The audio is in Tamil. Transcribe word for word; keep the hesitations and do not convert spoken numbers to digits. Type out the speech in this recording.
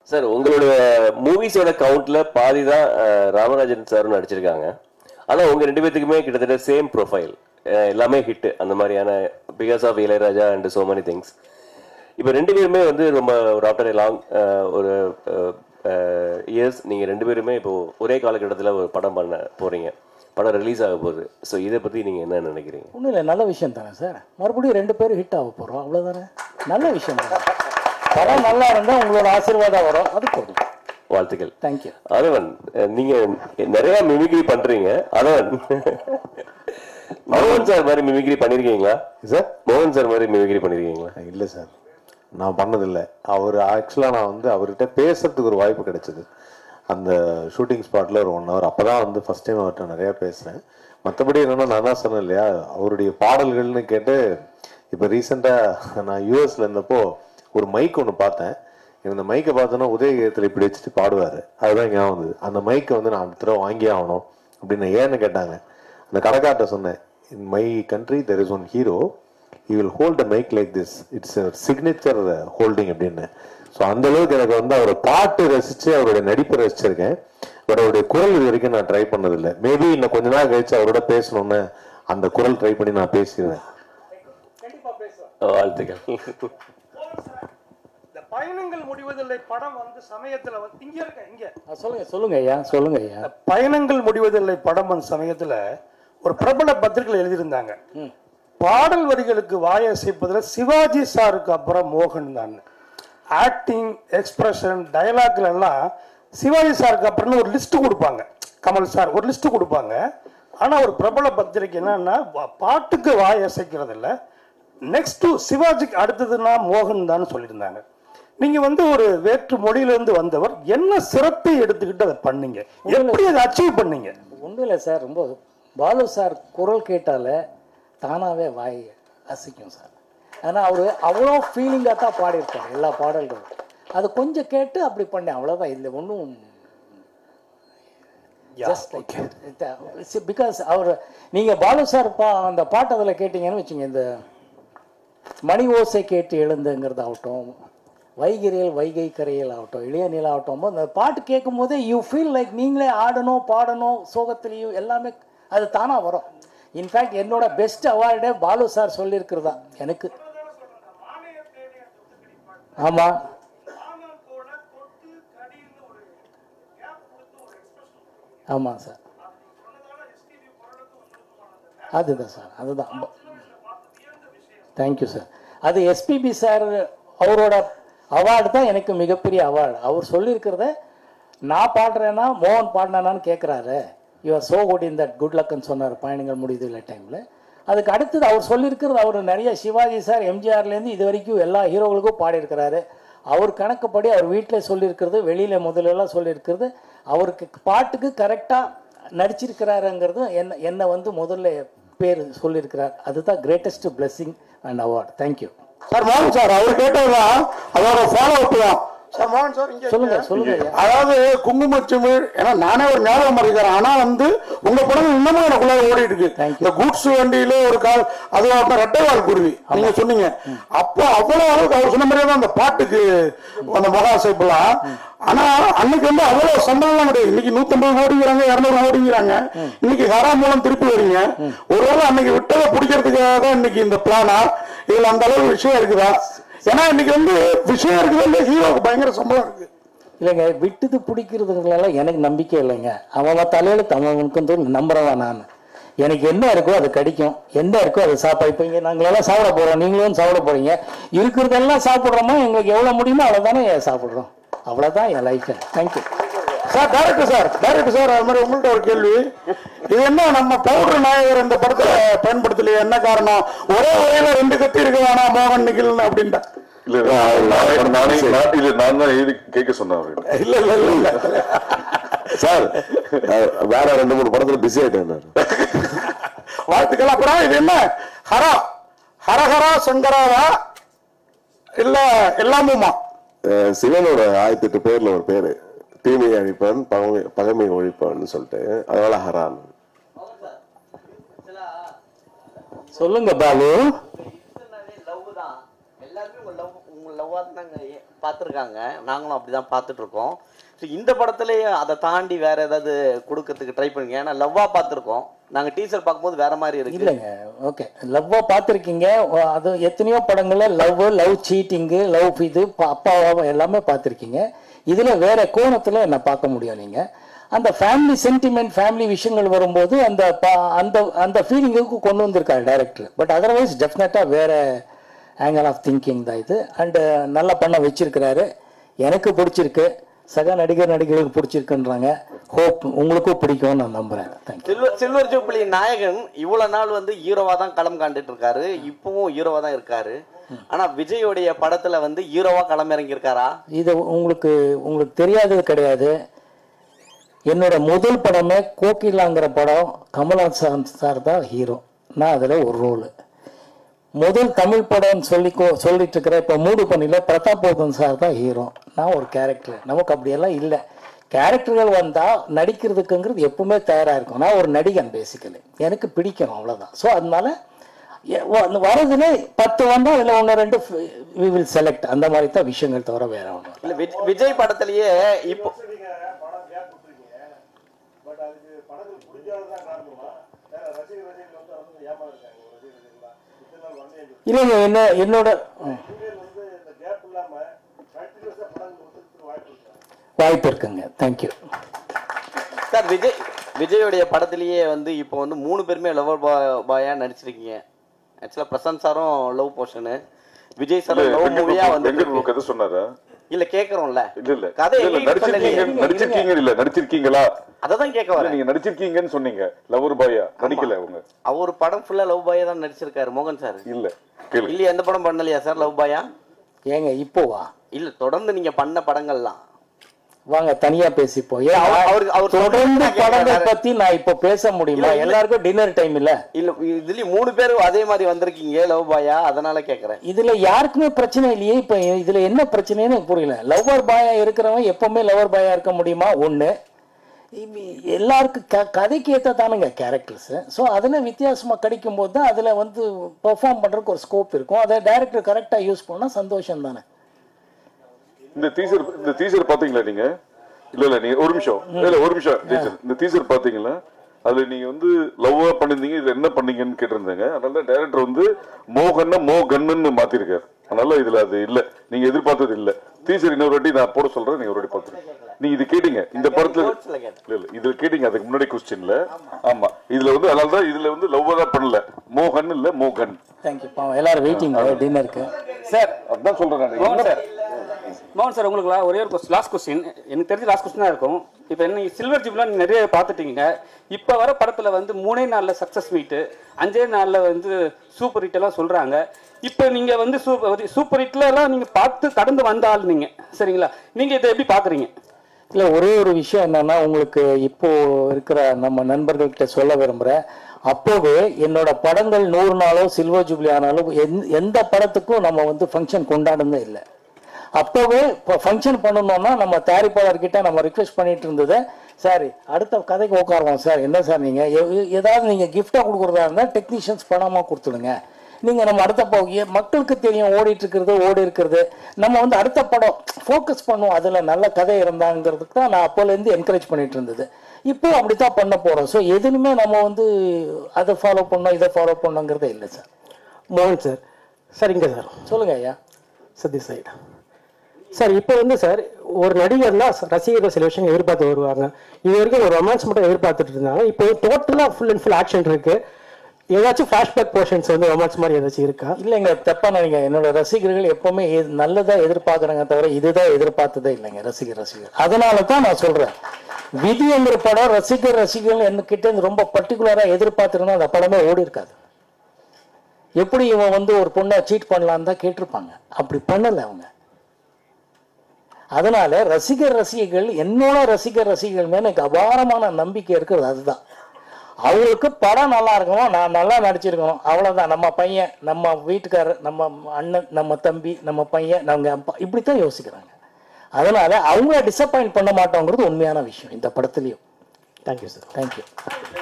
சார் உங்களுடைய மூவிஸோட கவுண்ட்ல பாதி தான் ராமராஜன் சாரும் நடிச்சிருக்காங்க. ஆனால் உங்க ரெண்டு பேத்துக்குமே கிட்டத்தட்ட சேம் ப்ரொஃபைல், எல்லாமே ஹிட் அந்த மாதிரியான because of Ilaiyaraaja and so many things. இப்போ ரெண்டு பேருமே வந்து ரொம்ப ஒரு ஆஃப்டர் லாங் ஒரு இயர்ஸ் நீங்கள் ரெண்டு பேருமே இப்போ ஒரே காலகட்டத்தில் ஒரு படம் பண்ண போறீங்க, படம் ரிலீஸ் ஆக போகுது. ஸோ இதை பற்றி நீங்கள் என்ன நினைக்கிறீங்க? ஒன்றும் இல்லை, நல்ல விஷயம் தானே சார். மறுபடியும் ரெண்டு பேரும் ஹிட் ஆக போகிறோம், அவ்வளோதானே. நல்ல விஷயம் தானே. படம் நல்லா இருந்தால் உங்களோட ஆசீர்வாதம் வரும், அது போதும். வாழ்த்துக்கள். தேங்க்யூ. அதவன், நீங்க நிறைய மிமிக்ரி பண்றீங்க. அதவன், மோகன் சார் மாதிரி மிமிக்ரி பண்ணிருக்கீங்களா சார்? மோகன் சார் மாதிரி மிமிக்ரி பண்ணிருக்கீங்களா? இல்லை சார், நான் பண்ணதில்லை. அவர் ஆக்சுவலாக நான் வந்து அவர்கிட்ட பேசுறதுக்கு ஒரு வாய்ப்பு கிடைச்சது அந்த ஷூட்டிங் ஸ்பாட்டில் ஒரு ஒன் ஹவர். அப்போ தான் வந்து ஃபஸ்ட் டைம் அவர்கிட்ட நிறையா பேசுகிறேன். மற்றபடி என்னென்னா நான் தான் சொன்னேன் இல்லையா, அவருடைய பாடல்கள்னு கேட்டு இப்போ ரீசெண்டாக நான் யூஎஸில் இருந்தப்போ ஒரு மைக் ஒன்று பார்த்தேன். இந்த மைக்கை பார்த்தோன்னா உதயகீதத்தில் இப்படி வச்சுட்டு பாடுவார், அதுதான் ஞாபகம் வந்தது. அந்த மைக்கை வந்து நான் அடுத்த தடவை வாங்கியே ஆகணும் அப்படின்னு ஏன்னு கேட்டாங்க. அந்த கடைக்கார்ட்ட சொன்னேன், in my country there is one hero, you will hold a mic like this, it's signature holding அப்படின்னு. ஸோ அந்த அளவுக்கு எனக்கு வந்து அவரை பாட்டு ரசித்து அவருடைய நடிப்பை ரசிச்சிருக்கேன். பட் அவருடைய குரல் இது வரைக்கும் நான் ட்ரை பண்ணதில்லை. மேபி இன்னும் கொஞ்ச நாள் கழிச்சு அவரோட பேசணும்னு அந்த குரல் ட்ரை பண்ணி நான் பேசிடுவேன். வாழ்த்துக்கள். பயணங்கள் முடிவதில்லை படம் வந்து சமயத்துல வந்து இங்க இருக்க இங்க சொல்லுங்க சொல்லுங்க ஐயா சொல்லுங்க ஐயா. பயணங்கள் முடிவதில்லை படம் வந்து சமயத்துல ஒரு பிரபல பத்திரிகையில் எழுதியிருந்தாங்க, பாடல் வரிகளுக்கு வாயை அசைப்பதில் சிவாஜி சாருக்கு அப்புறம் மோகன் தான். ஆக்டிங், எக்ஸ்பிரஷன், டயலாக்ல எல்லாம் சிவாஜி சாருக்கு அப்புறம் ஒரு லிஸ்ட் கொடுப்பாங்க, கமல் சார் ஒரு லிஸ்ட் கொடுப்பாங்க. ஆனா ஒரு பிரபல பத்திரிகை என்னன்னா பாட்டுக்கு வாய் அசைக்கிறது இல்லை, நெக்ஸ்ட் சிவாஜிக்கு அடுத்ததுன்னா மோகன் தான் சொல்லியிருந்தாங்க. நீங்க வந்து ஒரு வேற்று மொழியிலிருந்து வந்தவர், என்ன சிறப்பை எடுத்துக்கிட்டு அதை பண்ணீங்க, எப்படி அதை அச்சீவ் பண்ணீங்க? ஒன்றும் இல்லை சார், ரொம்ப பாலு சார் குரல் கேட்டால தானாகவே வாய் அசைக்கும் சார். ஆனால் அவர் அவ்வளோ ஃபீலிங்காக தான் பாடியிருப்பார் எல்லா பாடல்களும். அது கொஞ்சம் கேட்டு அப்படி பண்ணேன், அவ்வளோதான். இல்லை ஒன்றும் ஜஸ்ட் லைக் பிகாஸ் அவர் நீங்கள் பாலு சார் பா அந்த பாட்டு அதில் கேட்டிங்கன்னு வச்சுங்க, இந்த மணி ஓசை கேட்டு எழுந்துங்கிறது ஆகட்டும், வைகிரியல் வைகை கரையில் ஆகட்டும், இளைய நிலா ஆகட்டும், அந்த பாட்டு கேட்கும் போதே யூ ஃபீல் லைக் நீங்களே ஆடணும் பாடணும், சோகத்திலையும் எல்லாமே அது தானாக வரும். இன்ஃபேக்ட் என்னோட பெஸ்ட் அவார்டே பாலு சார் சொல்லியிருக்கிறதா எனக்கு. ஆமாம் ஆமாம் சார், அதுதான் சார், அதுதான். Thank you sir. அது எஸ்பிபி சார் அவரோட அவார்டு தான் எனக்கு மிகப்பெரிய அவார்டு. அவர் சொல்லியிருக்கிறத நான் பாடுறேன்னா மோகன் பாடினான்னு கேட்குறாரு, your so good in that good லக்குன்னு சொன்னார் பயணங்கள் முடியுது இல்லை டைமில். அதுக்கு அடுத்தது அவர் சொல்லியிருக்கிறது, அவர் நிறைய சிவாஜி சார் எம்ஜிஆர்லேருந்து இது வரைக்கும் எல்லா ஹீரோகளுக்கும் பாடியிருக்கிறாரு. அவர் கணக்குப்படி அவர் வீட்டில் சொல்லியிருக்கிறது, வெளியில் முதலெல்லாம் சொல்லியிருக்கிறது, அவருக்கு பாட்டுக்கு கரெக்டாக நடிச்சிருக்கிறாருங்கிறது என்ன என்னை வந்து முதல்ல பேர் சொல்லியிருக்கிறார். அதுதான் greatest blessing and award. Thank you sir. மோகன் சார் அவர் கேட்டதுதான் அதோட ஃபாலோ அப் தான் சார். மோகன் சார் இங்க சொல்லுங்க சொல்லுங்க. அதாவது குங்குமச்சிமிழ், ஏன்னா நானே ஒரு ஞாபகம் இருக்கிறேன், ஆனா வந்து உங்க படம் இன்னமும் எனக்குள்ள ஓடிட்டு இருக்கு. இந்த கூட்ஸ் வண்டியில ஒரு கால், அது ரெட்டைவால் குருவி நீங்க சொன்னீங்க. அப்போ அவ்வளவு அளவுக்கு அவர் சொன்ன மாதிரியே தான் அந்த பாட்டுக்கு அந்த மகாசைப்பெல்லாம். ஆனா அன்னைக்கு வந்து அவ்வளவு சம்பளம் கிடையாது. இன்னைக்கு நூத்தி ஐம்பது ஓடிக்கிறாங்க, இருநூறு ஓடிக்கிறாங்க. இன்னைக்கு ஹரா மூலம் திருப்பி வரீங்க. ஒருவேளை அன்னைக்கு விட்டதை பிடிக்கிறதுக்காக தான் இன்னைக்கு இந்த பிளானா, இதுல அந்த அளவுக்கு விஷயம் இருக்குதா? ஏன்னா இன்னைக்கு வந்து விஷயம் இருக்குது இல்லை, ஹீரோக்கு பயங்கர சம்பளம் இருக்கு. இல்லைங்க, விட்டுது பிடிக்கிறதுங்களெல்லாம் எனக்கு நம்பிக்கை இல்லைங்க. அவன் தலையில் தமிழுக்கு நம்புறவன் நான். எனக்கு என்ன இருக்கோ அது கிடைக்கும், என்ன இருக்கோ அது சாப்பிட. இப்போ இங்கே நாங்களெல்லாம் சாப்பிட போகிறோம், நீங்களும் சாப்பிட போகிறீங்க. இருக்கிறதெல்லாம் சாப்பிட்றோமா, எங்களுக்கு எவ்வளோ முடியுமோ அவ்வளோதானே சாப்பிட்றோம். அவ்வளோதான் என் life. Thank you sir. Director sir, director sir, அது மாதிரி உங்கள்கிட்ட ஒரு கேள்வி. இது என்ன நம்ம பவுடர் நாயகர் இந்த படத்துல பயன்படுத்தலையே, என்ன காரணம்? ஒரே வகையில ரெண்டு கத்தி இருக்கு வேணாம் மோகன் நிகில் அப்படின்ட்டா? இல்ல நானே நான் தான் எழுதி கேட்க சொன்னேன். இல்ல இல்ல இல்ல சார், வேற ரெண்டு மூணு படத்துல பிஸி ஆயிட்டேன். வாழ்த்துக்கள். அப்புறம் இது என்ன ஹரா ஹரஹரா சங்கராவா இல்ல எல்லாமுமா? சிவனோட ஆயிரத்தி எட்டு பேர்ல ஒரு பேரு, தீமையை அழிப்பான் பகமை பகமை ஒழிப்பான்னு சொல்லிட்டு, அதனால ஹரான். சொல்லுங்க பாலு. லவ் தான் எல்லாருமே உங்க லவ் உங்க லவ்வா தான் பார்த்துருக்காங்க, நாங்களும் அப்படி தான் பார்த்துட்ருக்கோம். ஸோ இந்த படத்துலேயே அதை தாண்டி வேறு ஏதாவது கொடுக்கறதுக்கு ட்ரை பண்ணுங்க. ஏன்னா லவ்வாக பார்த்துருக்கோம், நாங்கள் டீசர் பார்க்கும்போது வேற மாதிரி இருக்கு. இல்லைங்க, ஓகே, லவ்வாக பார்த்துருக்கீங்க. அது எத்தனையோ படங்களில் லவ் லவ் சீட்டிங்கு லவ் இது அப்பாவா எல்லாமே பார்த்துருக்கீங்க. இதில் வேற கோணத்தில் என்ன பார்க்க முடியும். நீங்கள் அந்த ஃபேமிலி சென்டிமெண்ட் ஃபேமிலி விஷயங்கள் வரும்போது அந்த அந்த அந்த ஃபீலிங்குக்கு கொண்டு வந்திருக்காரு டைரக்டர். பட் அதர்வைஸ் டெஃபினட்டாக வேற ஆங்கிள் ஆஃப் திங்கிங் தான் இது. அண்டு நல்லா பண்ண வச்சிருக்கிறாரு. எனக்கு பிடிச்சிருக்கு, சக நடிகர் நடிகர்களுக்கு பிடிச்சிருக்குன்றாங்க. ஹோப் உங்களுக்கும் பிடிக்கும்னு நான் நம்புறேன். சில்வர் சில்வர் ஜூப்ளி நாயகன் இவ்வளவு நாள் வந்து ஹீரோவா தான் களம் காண்டுட்டு இருக்காரு, இப்பவும் ஹீரோவா தான் இருக்காரு. ஆனா விஜயோடைய படத்துல வந்து ஹீரோவா களம் இறங்கி இருக்காரா? இது உங்களுக்கு உங்களுக்கு தெரியாதது கிடையாது. என்னோட முதல் படமே கோகிலாங்கிற படம், கமல்ஹாசன் சார் தான் ஹீரோ, நான் அதில் ஒரு ரோலு. முதல் தமிழ் படம்னு சொல்லி சொல்லிட்டு இருக்கிற இப்போ மூடு பண்ணியில் பிரதாப் போதன் சார் தான் ஹீரோ, நான் ஒரு கேரக்டர். நமக்கு அப்படியெல்லாம் இல்லை. கேரக்டர்கள் வந்தால் நடிக்கிறதுக்குங்கிறது எப்பவுமே தயாராக இருக்கும். நான் ஒரு நடிகன் பேசிக்கலி, எனக்கு பிடிக்கணும், அவ்வளோதான். ஸோ அதனால வரதுல பத்து வந்தால் அதில் ஒன்று ரெண்டு வி வில் செலக்ட், அந்த மாதிரி தான் விஷயங்கள் தவிர வேற ஒன்றும் இல்லை. விஜய் படத்துலயே இப்போ இல்லைங்க, என்ன என்னோட வாய்ப்பு இருக்குங்க. Thank you sir. விஜய் விஜயோடைய படத்திலேயே வந்து இப்போ வந்து மூணு பேருமே லவர் பாயா நடிச்சிருக்கீங்க. ஆக்சுவலா பிரசாந்த் சாரும் லவ் போர்ஷனு, விஜய் சாரும் லவ் மூவியா வந்து கதை சொன்னாரா? இல்ல கேக்குறோம்ல. இல்ல இல்ல கதை நடிச்சிருக்கீங்க நடிச்சிருக்கீங்க இல்ல நடிச்சிருக்கீங்களா? அததான் கேட்க வரேன். நீங்க நடிச்சிருக்கீங்கன்னு சொன்னீங்க, லவர் பாயா நடிக்கல அவங்க. அவர் படம் ஃபுல்லா லவ் பாயா தான் நடிச்சிருக்காரு மோகன் சார். இல்ல கேளு, இல்ல எந்த படம் பண்ணலையா சார் லவ் பாயா? ஏங்க இப்போவா? இல்ல தொடர்ந்து நீங்க பண்ண படங்கள்லாம் வாங்க தனியா பேசிப்போம். தொடர்ந்து படங்கள் பத்தி நான் இப்ப பேச முடியுமா? எல்லாருக்கும் டின்னர் டைம் இல்ல. இல்ல இதுல மூணு பேரும் அதே மாதிரி வந்திருக்கீங்க லவ் பாயா, அதனால கேக்குறேன். இதுல யாருக்குமே பிரச்சனை இல்லையே. இப்ப இதுல என்ன பிரச்சனைன்னு எனக்கு புரியல. லவர் பாயா இருக்கிறவன் எப்பவுமே லவர் பாயா இருக்க முடியுமா? ஒண்ணு, எல்லாருக்கும் க கதைக்கு ஏற்ற தானுங்க கேரக்டர்ஸ். ஸோ அதில் வித்தியாசமாக கிடைக்கும் போது தான் அதில் வந்து பெர்ஃபார்ம் பண்ணுறதுக்கு ஒரு ஸ்கோப் இருக்கும். அதை டைரக்டர் கரெக்டாக யூஸ் பண்ணால் சந்தோஷம் தானே. இந்த டீசர் இந்த டீசர் பாத்தீங்களா நீங்க? இல்ல இல்ல நீங்க ஒரு நிமிஷம் இல்ல ஒரு நிமிஷம் டீச்சர், இந்த டீசர் பாத்தீங்களா? அதுல நீங்க வந்து லவ்வா பண்ணிருந்தீங்க, இதுல என்ன பண்ணீங்கன்னு கேட்டிருந்தாங்க. அதனால டைரக்டர் வந்து மோகன்னா மோகன்னு மாத்திருக்காரு. அதனால இதுல அது இல்ல, நீங்க எதிர்பார்த்தது இல்ல. டீசர் இன்னொரு வாட்டி நான் போட சொல்றேன், நீங்க ஒரு வாட்டி பாத்துருங்க. நீங்க இது கேட்டீங்க இந்த படத்துல இல்ல இல்ல இதுல கேட்டீங்க அதுக்கு முன்னாடி கொஸ்டின்ல. ஆமா இதுல வந்து அதனாலதான் இதுல வந்து லவ்வா தான் பண்ணல, மோகன் இல்ல மோகன். தேங்க்யூ. எல்லாரும் வெயிட்டிங் டின்னருக்கு சார். அதான் சொல்றேன் மோகன் சார். மோகன் சார் உங்களுக்கு ஒரே ஒரு லாஸ்ட் கொஸ்டின், எனக்கு தெரிஞ்ச லாஸ்ட் கொஸ்டினா இருக்கும். இப்போ என்ன சில்வர் ஜூப்லாம் நீங்க நிறைய பார்த்துட்டீங்க. இப்போ வர படத்துல வந்து மூணே நாள்ல சக்சஸ் மீட்டு, அஞ்சே நாள்ல வந்து சூப்பர் ஹிட் எல்லாம் சொல்றாங்க. இப்போ நீங்க வந்து சூப்பர் சூப்பர் ஹிட்ல எல்லாம் நீங்க பார்த்து கடந்து வந்தால் நீங்க சரிங்களா, நீங்க இதை எப்படி பாக்குறீங்க? இல்லை, ஒரே ஒரு விஷயம் என்னன்னா, உங்களுக்கு இப்போ இருக்கிற நம்ம நண்பர்கள்கிட்ட சொல்ல விரும்புகிறேன். அப்போவே என்னோட படங்கள் நூறு நாளோ சில்வர் ஜூப்ளி ஆனாலும் எந்த படத்துக்கும் நம்ம வந்து ஃபங்க்ஷன் கொண்டாடுனதே இல்லை. அப்போவே இப்போ ஃபங்க்ஷன் பண்ணணும்னா நம்ம தயாரிப்பாளர்கிட்ட நம்ம ரிக்வெஸ்ட் பண்ணிட்டு இருந்தது, சார் அடுத்த கதைக்கு உட்காருவோம் சார், என்ன சார் நீங்கள் ஏதாவது நீங்கள் கிஃப்டாக கொடுக்குறதா இருந்தால் டெக்னீஷியன்ஸ் பணமாக கொடுத்துடுங்க. நீங்கள் நம்ம அடுத்த போகிய மக்களுக்கு தெரியும் ஓடிட்டு இருக்கிறது ஓடி இருக்கிறது, நம்ம வந்து அடுத்த படம் ஃபோக்கஸ் பண்ணுவோம், அதில் நல்ல கதை இருந்தாங்கிறதுக்கு தான் நான் அப்போலேருந்து என்கரேஜ் பண்ணிட்டு இருந்தது. இப்போ அப்படித்தான் பண்ண போகிறோம். ஸோ எதுவுமே நம்ம வந்து அதை ஃபாலோ பண்ணோம் இதை ஃபாலோ பண்ணோங்கிறதே இல்லை சார். மோகன் சார். சரிங்க சார். சொல்லுங்க ஐயா. சதி சைடு சார். இப்போ வந்து சார் ஒரு நடிகர்னா ரசிகர்கள் சில விஷயங்கள் எதிர்பார்த்து வருவாங்க. இது வரைக்கும் ஒரு ரொமான்ஸ் மட்டும் எதிர்பார்த்துட்டு இருந்தாங்க. இப்போ டோட்டலாக ஃபுல் அண்ட் ஃபுல் ஆக்ஷன் இருக்கு. ஏதாச்சும் ஃபிளாஷ்பேக் போர்ஷன்ஸ் வந்து ரொமான்ஸ் மாதிரி ஏதாச்சும் இருக்கா? இல்லைங்க, தப்பா நினைங்க. என்னோட ரசிகர்கள் எப்பவுமே நல்லதா எதிர்பார்க்குறாங்க தவிர இதுதான் எதிர்பார்த்ததே இல்லைங்க ரசிகர் ரசிகர். அதனால தான் நான் சொல்றேன், விதிங்கிற படம் ரசிகர் ரசிகர்கள் என்கிட்ட ரொம்ப பர்டிகுலரா எதிர்பார்த்துருந்தா அந்த படமே ஓடி இருக்காது. எப்படி இவன் வந்து ஒரு பொண்ணை சீட் பண்ணலான்னு தான் கேட்டிருப்பாங்க, அப்படி பண்ணல அவங்க. அதனால ரசிகர் ரசிகர்கள் என்னோட ரசிகர் ரசிகர்கள் மேல எனக்கு அபாரமான நம்பிக்கை இருக்கிறது. அதுதான் அவங்களுக்கு படம் நல்லா இருக்கணும், நான் நல்லா நடிச்சிருக்கணும், அவ்வளோதான். நம்ம பையன், நம்ம வீட்டுக்காரர், நம்ம அண்ணன், நம்ம தம்பி, நம்ம பையன், நம்ம அப்பா, இப்படித்தான் யோசிக்கிறாங்க. அதனால அவங்கள டிசப்பாயிண்ட் பண்ண மாட்டோங்கிறது உண்மையான விஷயம் இந்த படத்துலையும். Thank you sir. தேங்க்யூ.